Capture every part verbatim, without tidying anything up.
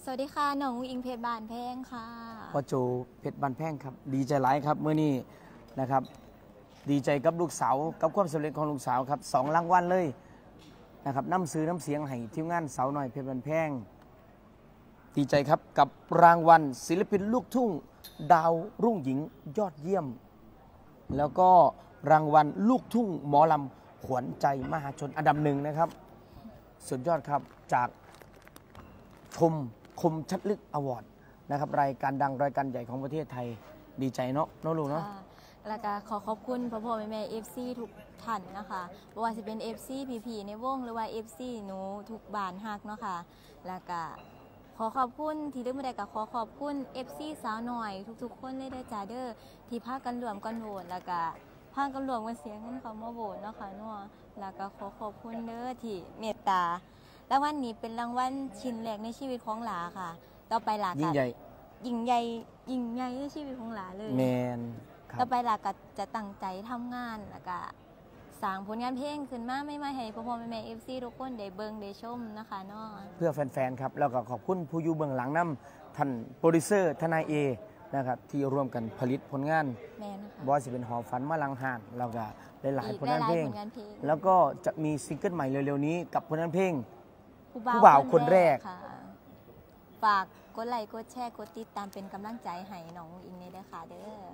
สวัสดีค่ะน้องอิงเพชรบานแพงค่ะพ่อโจเพชรบานแพงครับดีใจหลายครับเมื่อนี้นะครับดีใจกับลูกสาวกับความสำเร็จของลูกสาวครับสองรางวัลเลยนะครับน้ำซื้อน้ำเสียงให้ทีมงานสาวน้อยเพชรบานแพงดีใจครับกับรางวัลศิลปินลูกทุ่งดาวรุ่งหญิงยอดเยี่ยมแล้วก็รางวัลลูกทุ่งหมอลำขวัญใจมหาชนอันดับหนึ่งนะครับสุดยอดครับจากชมคมชัดลึกอวอร์ดนะครับรายการดังรายการใหญ่ของประเทศไทยดีใจเนาะน้องลูกเนาะแล้วก็ขอขอบคุณพ่อพ่อแม่แม่เอฟซีทุกท่านนะคะไม่ว่าจะเป็นเอฟซีพีพีในวงหรือว่าเอฟซีหนูทุกบ้านฮักเนาะค่ะแล้วก็ขอขอบคุณที่เรื่องไม่ได้ก็ขอขอบคุณเอฟซีสาวหน่อยทุกๆคนเลยเด้อจ้าเด้อที่พากันรวมกันโหวตแล้วก็พากันรวมกันเสียงเงินเขามาโหวตเนาะค่ะเนาะแล้วก็ขอขอบคุณเด้อที่เมตตารางวัลนี้เป็นรางวัลชิ้นแรกในชีวิตของหลาค่ะต่อไปหลายิ่งใหญ่ยิ่งใหญ่ยิ่งใหญ่ในชีวิตของหลาเลยแมนต่อไปหลาก็จะตั้งใจทำงานแล้วก็สร้างผลงานเพลงขึ้นมาไม่ไม่ให้พ่อพ่อแม่แม่เอฟซีทุกคนได้เบิ่งได้ชมนะคะเนาะเพื่อแฟนๆครับแล้วก็ขอบคุณผู้อยู่เบื้องหลังน้ำท่านโปรดิวเซอร์ทนายเอนะครับที่ร่วมกันผลิตผลงานบอยสิเป็นหอฝันมาลังหานแล้วก็หลายๆผลงานเพลงแล้วก็จะมีซิงเกิลใหม่เร็วๆนี้กับผลงานเพลงผู้บ่าวคนแรกฝากกดไลค์กดแชร์กดติดตามเป็นกำลังใจให้น้องอิงเลยนะคะเด้อ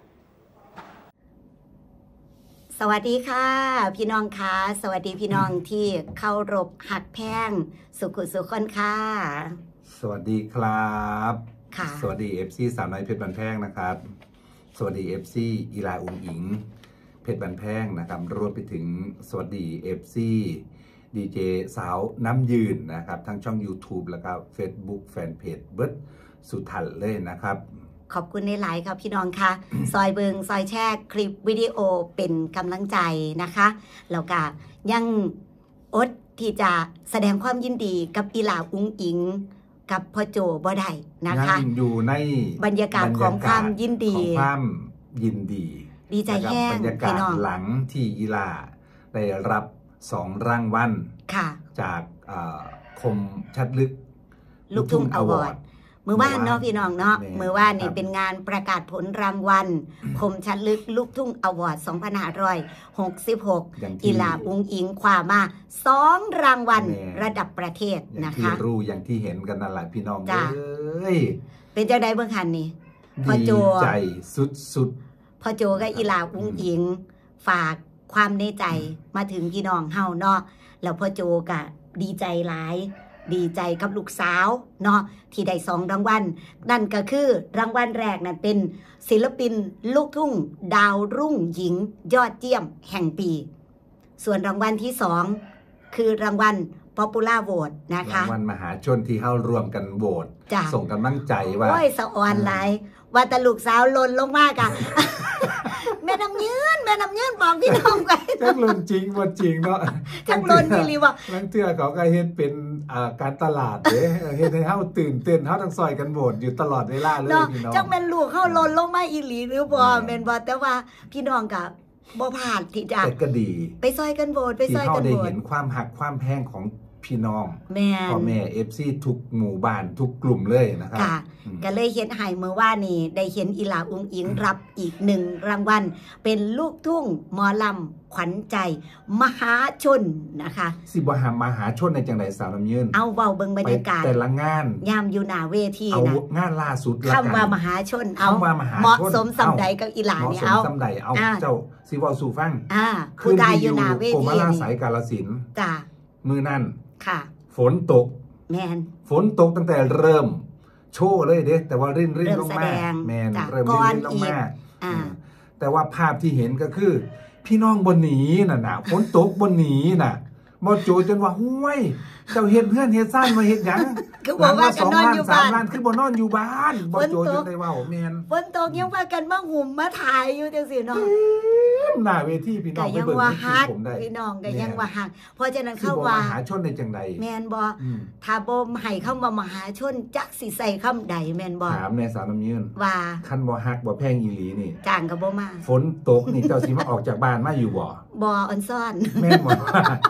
สวัสดีค่ะพี่น้องคะสวัสดีพี่น้องที่เคารพหักแพงสุขุสุขคนค่ะสวัสดีครับค่ะสวัสดีเอฟซีสาวน้อยเพชรบันแพงนะครับสวัสดีเอฟซีอีลาอุ๋งอิงเพชรบันแพงนะครับรวมไปถึงสวัสดีเอฟซีดีเจสาวน้ำยืนนะครับทั้งช่อง YouTube แล้วก็ Facebook แฟนเพจเบิร์ดสุทันเลยนะครับขอบคุณในหลายครับพี่น้องค่ะ ซอยเบิงซอยแชร์คลิปวิดีโอเป็นกำลังใจนะคะแล้วก็ยังอดที่จะแสดงความยินดีกับอีหลาอุ้งอิงกับพ่อโจบ่ได้นะคะยังอยู่ในบรรยากาศของความยินดีของความยินดีดีใจแห้งบรรยากาศหลังที่อีหลาได้รับสองรางวัลจากคมชัดลึกลูกทุ่งอวอร์ดมือว่านเนาะพี่น้องเนาะมือว่านนี่เป็นงานประกาศผลรางวัลคมชัดลึกลูกทุ่งอวอร์ดสองพันห้าร้อยหกสิบหกอีหลาอุ้งอิงคว้ามาสองรางวัลระดับประเทศนะคะที่รู้อย่างที่เห็นกันนั่นแหละพี่น้องเลยเป็นเจ้าใดเบื้องคันนี่พ่อโจใจสุดๆพ่อโจกับอีหลาอุ้งอิงฝากความในใจมาถึงพี่น้องเฮาเนาะแล้วพ่อโจก็ดีใจหลายดีใจกับลูกสาวเนาะที่ได้สองรางวัลนั่นก็คือรางวัลแรกนั่นเป็นศิลปินลูกทุ่งดาวรุ่งหญิงยอดเยี่ยมแห่งปีส่วนรางวัลที่สองคือรางวัล Popular Vote นะคะรางวัลมหาชนที่เข้ารวมกันโหวตส่งกำลังใจว่าโอ้ยสะออนหลายว่าแต่ลูกสาวหล่นลงมากอะแม่น้ำยืนแม่น้ำยืนบอกพี่น้องไปจังหล่นจริงว่าจริงเนาะจังหล่นพี่ลีว่าลังเทื่อเขาก็เฮ็ดเป็นการตลาดเด้เฮ็ดให้เฮาตื่นเต้นเฮาทั้งซอยกันโหวตอยู่ตลอดเวลาเลยพี่น้องจังแม่นลูกเฮาหล่นลงมาอีหลีหรือบ่แม่นบ่แต่ว่าพี่น้องก็บ่พลาดที่จะแต่ก็ดีไปซอยกันโหวตไปซอยกันโหวตที่เฮาได้เห็นความหักความแพงของพี่น้องพ่อแม่ เอฟ ซี ทุกหมู่บ้านทุกกลุ่มเลยนะครับค่ะก็เลยเห็นให้เมื่อว่านี่ได้เห็นอีหลาอุ้งอิงรับอีกหนึ่งรางวัลเป็นลูกทุ่งหมอลำขวัญใจมหาชนนะคะสิบ่หามหาชนในจังได๋สาวน้ำยืนเอาเว้าเบิ่งบรรยากาศแต่ละงานยามอยู่หน้าเวทีนะเอางานล่าสุดคำว่ามหาชนเอาเหมาะสมสำใดกับอีหลานี่เอาเหมาะสมสำใดเอาเจ้าสิเว้าสู่ฟังอ่าผู้ใดอยู่หน้าเวทีโคมาลาสายกาฬสินธุ์จ้ะมื้อนั้นค่ะฝนตกแมนฝนตกตั้งแต่เริ่มโชว์เลยเด้แต่ว่ารินรินลงมาแมนเริ่มรินรินลงมาแต่ว่าภาพที่เห็นก็คือพี่น้องบนหนีน่ะนะฝนตกบนหนีน่ะบ่โจจนว่าห้วยเจ้าเฮ็ดเพื่อนเฮ็ดซ่านมาเฮ็ดหยังคือบอกว่ากันนอนอยู่บ้านคือบ่นอนอยู่บ้านบ่โจจนได้ว่าแม่นฝนตกยังพากันมาหุ่มมาถ่ายอยู่จังซี่เนาะหน้าเวทีพี่น้องไปเบิ่งที่ผมได้พี่น้องก็ยังว่าฮักเพราะฉะนั้นเข้าว่ามหาชนในจังใดแม่นบ่ถ้าบ่ให้เข้ามามหาชนจักสิใส่คำใดแม่นบ่ถามแม่สาวน้ำยืนว่าคันบ่ฮักบ่แพงอีหลีนี่จ้างก็บ่มาฝนตกนี่เจ้าสิมาออกจากบ้านมาอยู่บ่บ่ออนซ่อนแม่นบ่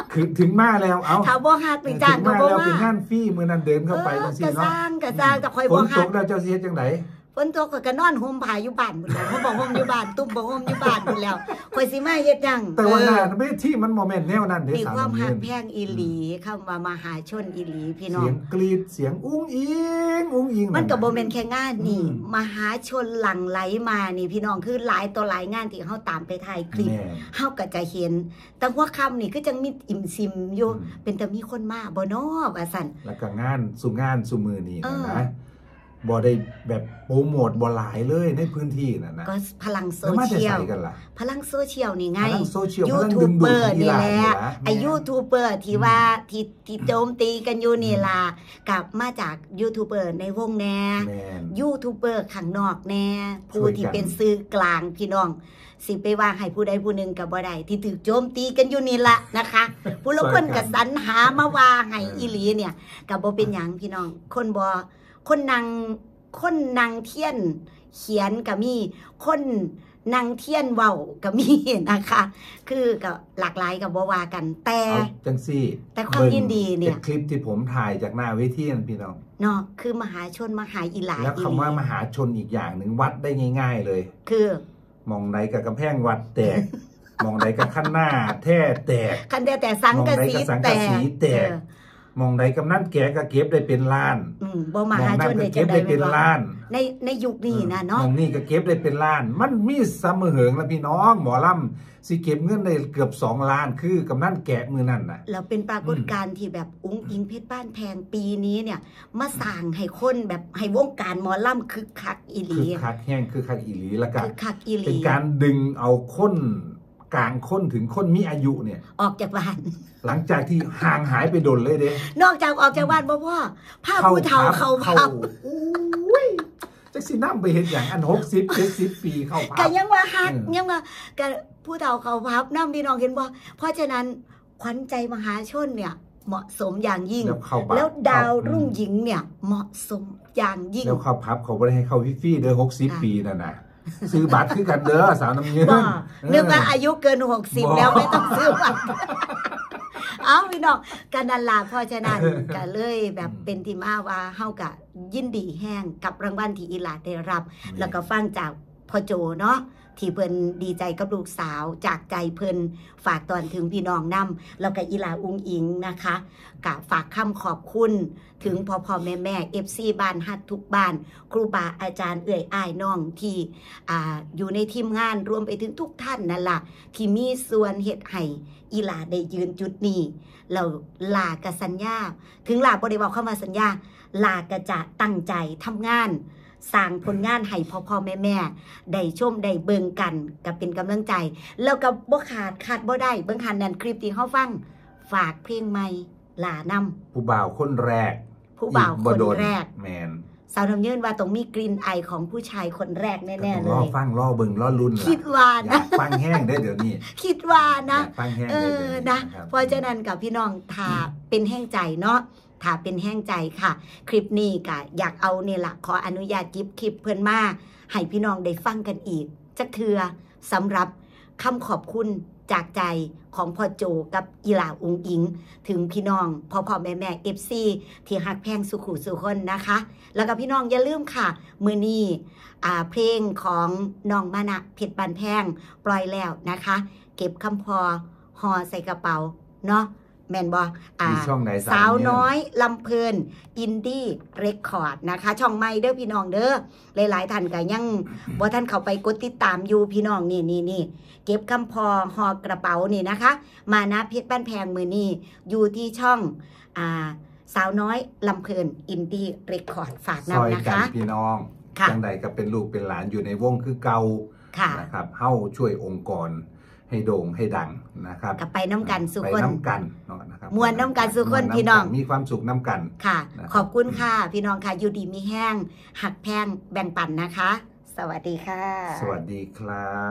คือถึงมาแล้วเอาถ้าบ่ฮักไปจ้างถึงก็มาบ่แล้วมาเป็นงานฟรีมื้อนั้นเดินเข้าไปจังซี่ก็สเนาะร้างก็สร้างแต่ค่อยฝบ่นตฮักกแล้วเจ้าสิเฮ็ดจังไดฝนตกก็นอนห่มผ้าอยู่บ้านพุ่นแล้วเขาบอกห่มอยู่บ้านตุ้มบ่ห่มอยู่บ้านพุ่นแล้วข่อยสิมาเฮ็ดหยังแต่ว่าเอหน้าอเวทีมันบ่แม่นแนวนั้นเด้มีสาวความน้ำหัเงิกนแพงอีหลีคำว่ามหาชนอีหลีพี่น้อเสียงงกรีดเสียงอุ้งอิงอุ้งอิงมันก็บ่แม่นแค่งานนี่อืมมหาชนหลั่งไหลมานี่พี่น้องคือหลายต่อหลายงานที่เฮาตามไปถ่ายคลิปแม่นเฮาก็จะเห็น แต่หัวค่ำนี่คือจังมีอิ่มซิมอยู่อืมเป็นแต่มีคนมาบ่น้อว่าซั่นแล้วก็งานสู่งานสู่มือนี่เออนะบ่ได้แบบโปรโมทบ่หลายเลยในพื้นที่น่ะนะก็พลังโซแล้วมาจะเชียลใส่กันล่ะพลังโซเชียลนี่ไงพลังโซเชียลยูพลังทูดึบงเบดูอดร์กีนี่ฬาแหละนี่ล่ะไอ้ยูทูบเบอร์ที่ว่าที่ที่โจมตีกันอยู่นี่ล่ะกับมาจากยูทูบเบอร์ในวงแน่แม่นยูทูบเบอร์ข้างนอกแน่ช่ผู้วยกันที่เป็นสื่อกลางพี่น้อง สิไปว่าให้ผู้ใดผู้หนึ่งกับบ่ได้ที่ถูกโจมตีกันอยู่นี่ละนะคะ ผู้ละคนก็สรรหามาว่าให้อีหลีเนี่ยก็บ่เป็นหยังพี่น้อง คนบ่คนนางคนนางเทียนเขียนก็มีคนนางเทียนเว้าก็มีนะคะ คือก็หลากหลายก็บ่ว่ากัน แต่เอาจังซี่แต่ความยินดีเนี่ยจากคลิปที่ผมถ่ายจากหน้าเวทีนั่นพี่น้องเนาะคือมหาชนมหาอีหลาแล้วอีคำหลีว่ามหาชนอีกอย่างหนึ่งวัดได้ง่าย ๆ เลยคือมองใดกับกำแพงวัดแตก มองใดกับขั้นหน้าแท้แตกคันแต่แต่สังกะสีมองใดกับสังแตกะสีกแตกเออมองใดกับนั่นแกก็เก็บได้เป็นล้านอืมบ่มมองหานั่ชนนก็ได้เก็จับงได้ได๋เป็นล้านในในยุคนี้นะเนาะมองนี่ก็เก็บได้เป็นล้าน มันมีเสมอเหิงแล้วพี่น้องหมอลำสิเก็บเงินได้เกือบสองล้านคือกำนั่นแกะมือนั่นน่ะแล้วเป็นปรากฏการณ์ที่แบบอุ้งอิงเพชรบ้านแพงปีนี้เนี่ย มาสร้างให้คนแบบให้วงการหมอลำคึกคักอีหลีคือคักแห้งคือคักอีหลีแล้วก็คึกคักอีหลีเป็นการดึงเอาคนกลางคนถึงคนมีอายุเนี่ยออกจากบ้านหลังจากที่ห่างหายไปโดนเลยเด้นอกจากออกจากบ้านบ่พ่อผ้าผู้เฒ่าเข้าเข้าเผาอุ้ยจักสิน้ำไปเห็นอย่างอันหกสิบเจ็ดสิบปีเข้าพัก็บยังว่าฮักเออยังว่าก็ผู้เฒ่าเข้าพับน้ำพี่น้องเห็นบ่เพราะฉะนั้นขวัญใจมหาชนเนี่ยเหมาะสมอย่างยิ่งแล้วเข้าบัตรแล้วดาวเข้ารุ่งหญิงเนี่ยเหมาะสมอย่างยิ่งแล้วเข้าพับเขาไม่ได้ให้เข้าฟรีๆเด้อหกสิบค่ะปีนั่นน่ะซื้อบัตรคือกันเด้อสาวน้ำเงินบ่เออนึกว่าอายุเกินหกสิบบ่แล้วไม่ต้องซื้อบัตร เอาพี่น้องกันนันลาเพราะฉะนั้น ก็เลยแบบเป็นที่มาว่าเฮากะยินดีแห้งกับรางวัลที่อีหลาได้รับ แล้วก็ฟังจากพ่อโจเนาะที่เพิ่นดีใจกับลูกสาวจากใจเพิ่นฝากตอนถึงพี่น้องนำแล้วก็อีหลาอุงอิงนะคะกะฝากคำขอบคุณถึงพ่อพ่อแม่แม่ เอฟ ซี บ้านฮัดทุกบ้าน ครูบาอาจารย์เอื่อยอ้ายน้องที่อ่าอยู่ในทีมงานรวมไปถึงทุกท่านนั่นล่ะที่มีส่วนเฮ็ดให้อีหลาได้ยืนจุดนี้เราลากะสัญญา ถึงลาบ่ได้บอกเข้ามาสัญญา ลากะจะตั้งใจทำงาน สร้างผลงานให้พ่อพ่อแม่แม่ได้ชมได้เบิ่งกันก็เป็นกำลังใจ แล้วก็บ่ขาดขาดบ่ได้เบิ่งหันนั่นคลิปที่เฮาฟัง ฝากเพลงใหม่ลานำผู้บ่าวคนแรกผู้บ่าวอีคนโดแรกแมนสาวน้ำยืนว่าต้องมีกลิ่นไอของผู้ชายคนแรกก็แน่ต้ๆองเลรอย ฟังรอเบิ่งรอลุ้นล่ะคิดว่าอยานะกฟังแห้งได้อเดี๋ยวนี้คิดว่านะอยากฟังแห้งเอได้อเดี๋ยวนี้นะครับเพราะฉะนั้นกับพี่น้องถ้าเป็นแห้งใจเนาะถ้าเป็นแห้งใจค่ะ คลิปนี้ก็อยากเอาเนี่ยละขออนุญาตกิบคลิปเพื่อนมาให้พี่น้องได้ฟังกันอีกจักเทือสำหรับคำขอบคุณจากใจของพ่อโจกับอีหลาอุงอิง ถึงพี่น้องพ่อพ่อแม่แม่เอฟซีที่ฮักแพงสุขุสุคนนะคะ แล้วก็พี่น้องอย่าลืมค่ะ มือนี้อ่าเพลงของน้องมานะเพชรบันแพงปล่อยแล้วนะคะ เก็บคำพอห่อใส่กระเป๋าเนาะแมนบออ่ามีช่องไหนสาวเยน้อยลำเพลินอินดี้เรคคอร์ดนะคะ ช่องไม่เด้อพี่น้องเด้อหลายๆท่านก็ยังบ่ท่านเข้าไปกดติดตามอยู่พี่น้องนี่นี่นี่เก็บคำพอห่อกระเป๋านี่นะคะ มานะเพชรบ้านแพงมือนี่อยู่ที่ช่องอ่าสาวน้อยลำเพลินอินดี้เรคคอร์ดฝากซอยนำนะกันคะพี่น้องค่ะจังใดก็เป็นลูกเป็นหลานอยู่ในวงคือเก่าค่ะนะครับเฮ้าช่วยองค์กรให้โด่งให้ดังนะครับกับไปน้ำกันสุไปคนน้ำกันเนาะนะครับมวลน้ำกันสุคนมวลำพี่น้องมีความสุขน้ำกันค่ะนะครับขอบคุณค่ะ พี่น้องค่ะอยู่ดีมีแห้ง หักแพงแบ่งปันนะคะ สวัสดีค่ะสวัสดีครับ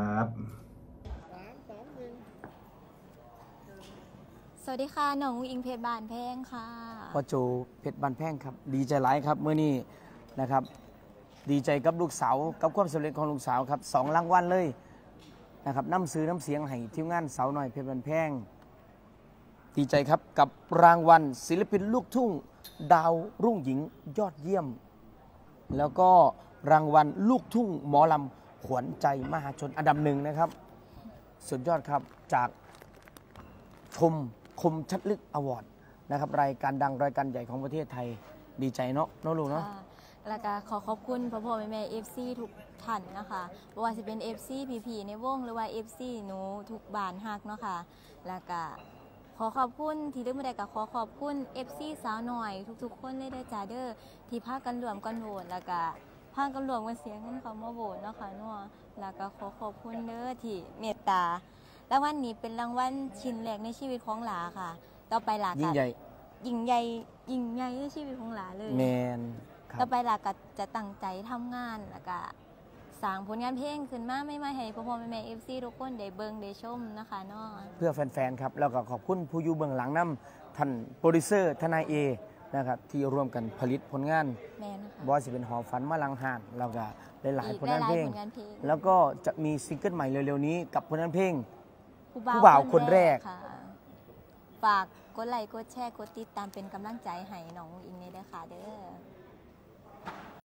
สวัสดีค่ะน้องอุ๊งอิงเพชรบานแพงค่ะพ่อโจเพชรบันแพงครับ ดีใจหลายครับเมื่อนี้นะครับ ดีใจกับลูกสาวกับความสำเร็จของลูกสาวครับสองรางวัลเลยนะครับน้ำซื้อน้ำเสียงให้ทีมงานสาวหน่อยเพชรบันแพงดีใจครับกับรางวัลศิลปินลูกทุ่งดาวรุ่งหญิงยอดเยี่ยม แล้วก็รางวัลลูกทุ่งหมอลำขวัญใจมหาชนอันดับหนึ่งนะครับสุดยอดครับจากชมคมชัดลึกอวอร์ดนะครับรายการดังรายการใหญ่ของประเทศไทยดีใจเนาะน้องลูกเนาะค่ะแล้วก็ขอขอบคุณพ่อพ่อแม่แม่เอฟซีทุกท่านนะคะบ่ว่าจะเป็น เอฟ ซี พี พี ในวงหรือว่า เอฟ ซี หนูทุกบ้านฮักเนาะค่ะแล้วก็ขอขอบคุณที่ได้มาได้ก็ขอขอบคุณ เอฟ ซี สาวหน่อยทุกๆคนเลยเด้อจ้าเด้อที่พากันรวมกันโหวตแล้วก็พากันรวมกันเสียเงินเขามาโหวตเนาะค่ะเนาะแล้วก็ขอขอบคุณเด้อที่เมตตารางวัลนี้เป็นรางวัลชิ้นแรกในชีวิตของหลาค่ะต่อไปหลาก็ยิ่งใหญ่ยิ่งใหญ่ยิ่งใหญ่ในชีวิตของหลาเลยแมนครัต่อบ ไปหลาก็จะตั้งใจทำงานแล้วก็สร้างผลงานเพลงขึ้นมาไม่มาให้พ่อพ่อแม่แม่เอฟซีทุกคนได้เบิ่งได้ชมนะคะเนาะเพื่อแฟนๆครับแล้วก็ขอบคุณผู้อยู่เบื้องหลังน้ำท่านโปรดิวเซอร์ทนายเอนะครับที่ร่วมกันผลิตผลงานแม่นะคะบอสสิเป็นหอฝันมาลังหานแล้วก็หลายๆผลงานเพลงอีกหลายๆผลงานเพลงแล้วก็จะมีซิงเกิลใหม่เร็วๆนี้กับผลงานเพลงผู้ผู้บ่าวคนแรกค่ะฝากกดไลค์กดแชร์กดติดตามเป็นกำลังใจให้น้องอิงในเด้อค่ะเด้อ